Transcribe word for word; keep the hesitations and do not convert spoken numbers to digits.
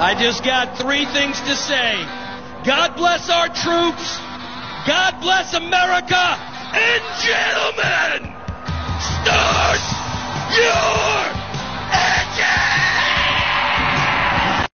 I just got three things to say. God bless our troops. God bless America. And gentlemen, start your